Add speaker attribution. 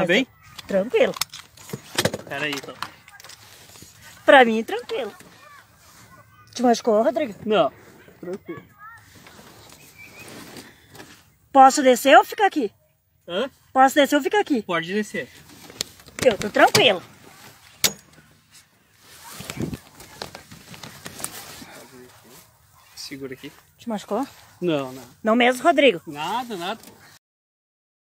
Speaker 1: bem?
Speaker 2: Tranquilo.
Speaker 1: Pera aí, então.
Speaker 2: Pra mim, tranquilo. Te machucou, Rodrigo?
Speaker 1: Não, tranquilo.
Speaker 2: Posso descer ou ficar aqui?
Speaker 1: Hã?
Speaker 2: Posso descer ou ficar aqui?
Speaker 1: Pode descer.
Speaker 2: Eu tô tranquilo.
Speaker 1: Segura aqui.
Speaker 2: Te machucou?
Speaker 1: Não, não.
Speaker 2: Não mesmo, Rodrigo?
Speaker 1: Nada, nada.